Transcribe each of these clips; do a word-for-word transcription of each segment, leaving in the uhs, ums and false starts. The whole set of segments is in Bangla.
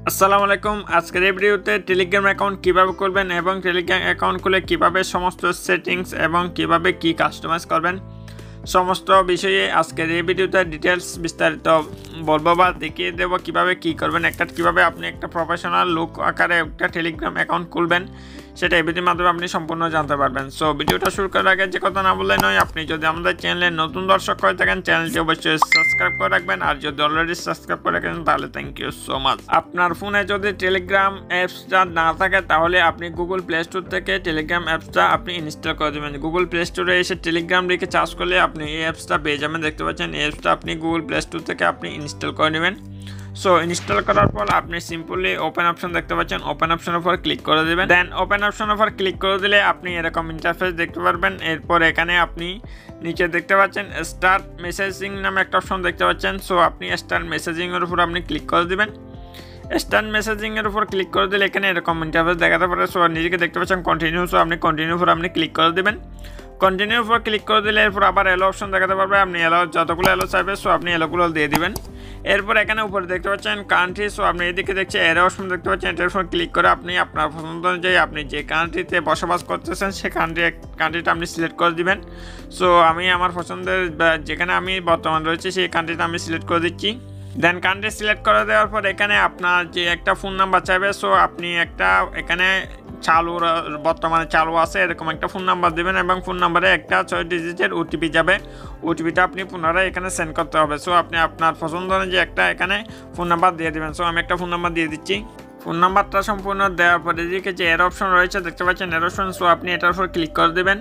আসসালামু আলাইকুম। আজকের এই ভিডিওতে টেলিগ্রাম অ্যাকাউন্ট কিভাবে করবেন এবং টেলিগ্রাম অ্যাকাউন্ট খুলে কিভাবে সমস্ত সেটিংস এবং কিভাবে কি কাস্টমাইজ করবেন সমস্ত বিষয়ে আজকের এই ভিডিওতে ডিটেলস বিস্তারিত বলবো বা দেখিয়ে দেবো কিভাবে কি করবেন। একটা কিভাবে আপনি একটা প্রফেশনাল লুক আকারে একটা টেলিগ্রাম অ্যাকাউন্ট খুলবেন সেটা এই ভিডিওর মাধ্যমে আপনি সম্পূর্ণ জানতে পারবেন। সো ভিডিওটা শুরু করার আগে যে কথা না বললে নয়, আপনি যদি আমাদের চ্যানেলে নতুন দর্শক হয়ে থাকেন চ্যানেলটি অবশ্যই সাবস্ক্রাইব করে রাখবেন, আর যদি অলরেডি সাবস্ক্রাইব করে রাখেন তাহলে থ্যাংক ইউ সো মাচ। আপনার ফোনে যদি টেলিগ্রাম অ্যাপসটা না থাকে তাহলে আপনি গুগল প্লে স্টোর থেকে টেলিগ্রাম অ্যাপসটা আপনি ইনস্টল করে দেবেন। গুগল প্লে স্টোরে এসে টেলিগ্রাম লিখে সার্চ করলে আপনি এই অ্যাপসটা পেয়ে যাবেন। দেখতে পাচ্ছেন এই অ্যাপসটা আপনি গুগল প্লে স্টোর থেকে আপনি ইনস্টল করে নেবেন। সো ইনস্টল করার পর আপনি সিম্পলি ওপেন অপশন দেখতে পাচ্ছেন, ওপেন অপশনের উপর ক্লিক করে দেবেন। দেন ওপেন অপশনের উপর ক্লিক করে দিলে আপনি এরকম ইন্টারফেস দেখতে পারবেন। এরপর এখানে আপনি নিচে দেখতে পাচ্ছেন স্টার্ট মেসেজিং নামে একটা অপশন দেখতে পাচ্ছেন। সো আপনি স্টার্ট মেসেজিং এর উপর আপনি ক্লিক করে দিবেন। স্টার্ট মেসেজিং এর উপর ক্লিক করে দিলে এখানে এরকম ইন্টারফেস দেখাতে পারে। সো নিজেকে দেখতে পাচ্ছেন কন্টিনিউ। সো আপনি কন্টিনিউ উপর আপনি ক্লিক করে দিবেন। কন্টিনিউর উপর ক্লিক করে দিলে এরপর আবার এলো অপশন দেখাতে পারবে। আপনি এলো যতগুলো এলো চাইবে সো আপনি এলোগুলো দিয়ে দিবেন। এরপর এখানে উপরে দেখতে পাচ্ছেন কান্ট্রি। সো আপনি এদিকে দেখছেন এর অপশন দেখতে পাচ্ছেন, এটার উপর ক্লিক করে আপনি আপনার পছন্দ অনুযায়ী আপনি যে কান্ট্রিতে বসবাস করতেছেন সে কান্ট্রি কান্ট্রিটা আপনি সিলেক্ট করে দিবেন। সো আমি আমার পছন্দের যেখানে আমি বর্তমান রয়েছে সেই কান্ট্রিটা আমি সিলেক্ট করে দিচ্ছি। দেন কান্ট্রি সিলেক্ট করে দেওয়ার পর এখানে আপনার যে একটা ফোন নাম্বার চাইবে, সো আপনি একটা এখানে চালু বর্তমানে চালু আছে এরকম একটা ফোন নাম্বার দেবেন এবং ফোন নাম্বারে একটা ছয় ডিজিটের ওটিপি যাবে। ওটিপিটা আপনি পুনরায় এখানে সেন্ড করতে হবে। সো আপনি আপনার পছন্দ অনুযায়ী একটা এখানে ফোন নাম্বার দিয়ে দেবেন। সো আমি একটা ফোন নাম্বার দিয়ে দিচ্ছি। ফোন নাম্বারটা সম্পূর্ণ দেওয়ার পরে এদিকে যে এর অপশন রয়েছে দেখতে পাচ্ছেন এর অপশন। সো আপনি এটার উপর ক্লিক করে দেবেন।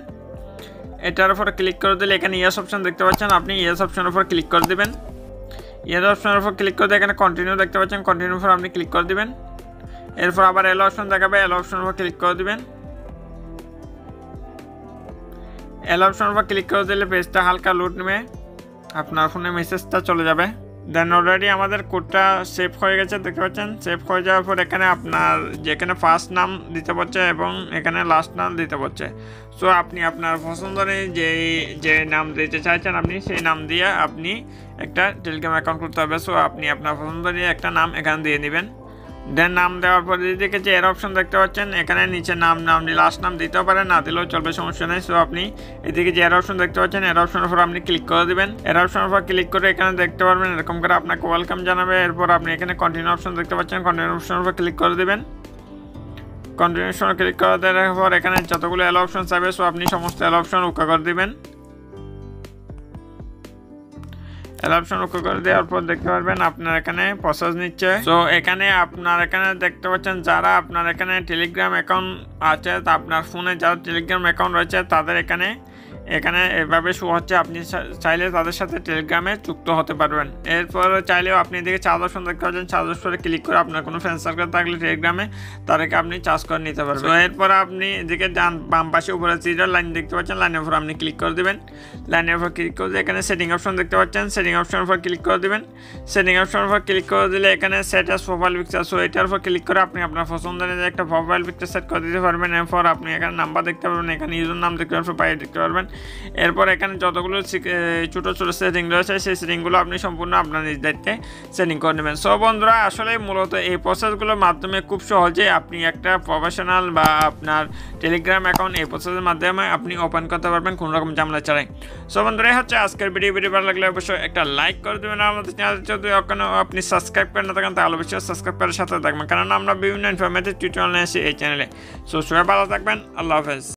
এটার উপর ক্লিক করে দিলে এখানে ইয়েস অপশন দেখতে পাচ্ছেন, আপনি ইয়েস অপশনের উপর ক্লিক করে দেবেন। ইয়েস অপশনের উপর ক্লিক করে দিয়ে এখানে কন্টিনিউ দেখতে পাচ্ছেন, কন্টিনিউর উপর আপনি ক্লিক করে দেবেন। এরপর আবার এলো অপশন দেখাবে, এলো অপশনের উপর ক্লিক করে দিবেন। এলো অপশনের উপর ক্লিক করে দিলে পেজটা হালকা লোড নেবে, আপনার ফোনে মেসেজটা চলে যাবে। দেন অলরেডি আমাদের কোডটা সেভ হয়ে গেছে দেখতে পাচ্ছেন। সেভ হয়ে যাওয়ার পর এখানে আপনার যেখানে ফার্স্ট নাম দিতে পারছে এবং এখানে লাস্ট নাম দিতে পারছে। সো আপনি আপনার পছন্দের যে যে নাম দিতে চাইছেন আপনি সেই নাম দিয়ে আপনি একটা টেলিগ্রাম অ্যাকাউন্ট করতে হবে। সো আপনি আপনার পছন্দের একটা নাম এখানে দিয়ে নেবেন। দেন নাম দেওয়ার পর এদিকে যে এর অপশন দেখতে পাচ্ছেন এখানে নিচে নাম নাম লাস্ট নাম দিতেও পারেন, না দিলেও চলবে, সমস্যা নেই। সো আপনি এদিকে যে এর অপশন দেখতে পাচ্ছেন এর অপশনের উপর আপনি ক্লিক করে দেবেন। এর অপশনের উপর ক্লিক করে এখানে দেখতে পারবেন এরকম করে আপনাকে ওয়েলকাম জানাবে। এরপর আপনি এখানে কন্টিনিউ অপশন দেখতে পাচ্ছেন, কন্টিনিউ অপশনের উপর ক্লিক করে দেবেন। কন্টিনিউ অপশনে ক্লিক করে দেওয়ার পর এখানে যতগুলো এলো অপশন চাইবে সো আপনি সমস্ত এলো অপশন ওকে করে দেবেন। এল অপশন ওকে করে দেওয়ার পর দেখতে পারবেন আপনার এখানে প্রসেস নিচ্ছে। সো এখানে আপনার এখানে দেখতে পাচ্ছেন যারা আপনার এখানে টেলিগ্রাম অ্যাকাউন্ট আছে তা আপনার ফোনে যারা টেলিগ্রাম অ্যাকাউন্ট রয়েছে তাদের এখানে এখানে এভাবে শো হচ্ছে। আপনি চাইলে তাদের সাথে টেলিগ্রামে যুক্ত হতে পারবেন। এরপর চাইলেও আপনি এদিকে চার্জ অপশন দেখতে পাচ্ছেন, চার্জ অপশনে ক্লিক করে আপনার কোনো ফ্রেন্ড সার্কেল থাকলে টেলিগ্রামে তাদেরকে আপনি চার্জ করে নিতে পারবেন। তো এরপর আপনি এদিকে ডান বাম পাশে উপরে জিরোর লাইন দেখতে পাচ্ছেন, লাইনের উপর আপনি ক্লিক করে দেবেন। লাইনের উপর ক্লিক করে দিয়ে এখানে সেটিং অপশন দেখতে পাচ্ছেন, সেটিং অপশনের উপর ক্লিক করে দেবেন। সেটিং অপশনের উপর ক্লিক করে দিলে এখানে set as profile picture. So এটার উপর ক্লিক করে আপনি আপনার পছন্দের একটা প্রোফাইল পিকচার সেট করে দিতে পারবেন। এরপর আপনি এখানে নাম্বার দেখতে পারবেন, এখানে ইউজার নাম দেখতে পারবেন, পাই দেখতে পারবেন। এরপর এখানে যতগুলো ছোটো ছোটো সেটিং রয়েছে সেই সেটিংগুলো আপনি সম্পূর্ণ আপনার নিজ দায়িত্বে সেটিং করে নেবেন। সো বন্ধুরা আসলে মূলত এই প্রসেসগুলোর মাধ্যমে খুব সহজে আপনি একটা প্রফেশনাল বা আপনার টেলিগ্রাম অ্যাকাউন্ট এই প্রসেসের মাধ্যমে আপনি ওপেন করতে পারবেন কোনো রকম ঝামেলা ছাড়াই। সো বন্ধুরা হচ্ছে আজকের ভিডিও ভিডিও ভালো লাগলে অবশ্যই একটা লাইক করে দেবেন। আমাদের চ্যানেল যদি ওখানে আপনি সাবস্ক্রাইব করে না থাকেন তাহলে অবশ্যই সাবস্ক্রাইব করার সাথে থাকবেন, কারণ আমরা বিভিন্ন ইনফরমেটিভ টিউটোরিয়াল নিয়ে আসি এই চ্যানেলে। সো সবাই ভালো থাকবেন, আল্লাহ হাফেজ।